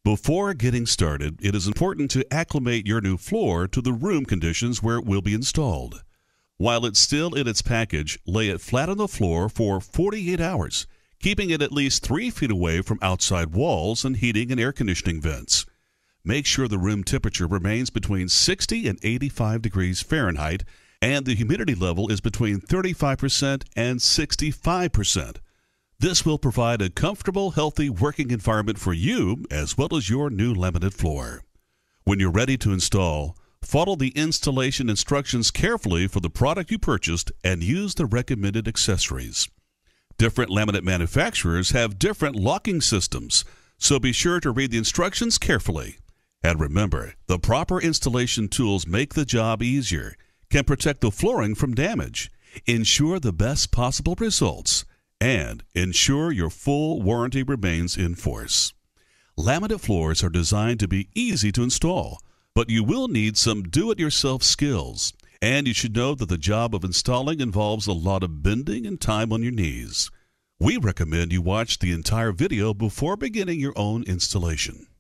Before getting started, it is important to acclimate your new floor to the room conditions where it will be installed. While it's still in its package, lay it flat on the floor for 48 hours, keeping it at least 3 feet away from outside walls and heating and air conditioning vents. Make sure the room temperature remains between 60 and 85 degrees Fahrenheit and the humidity level is between 35% and 65%. This will provide a comfortable, healthy working environment for you as well as your new laminate floor. When you're ready to install, follow the installation instructions carefully for the product you purchased and use the recommended accessories. Different laminate manufacturers have different locking systems, so be sure to read the instructions carefully. And remember, the proper installation tools make the job easier, can protect the flooring from damage, ensure the best possible results, and ensure your full warranty remains in force. Laminate floors are designed to be easy to install, but you will need some do-it-yourself skills, and you should know that the job of installing involves a lot of bending and time on your knees. We recommend you watch the entire video before beginning your own installation.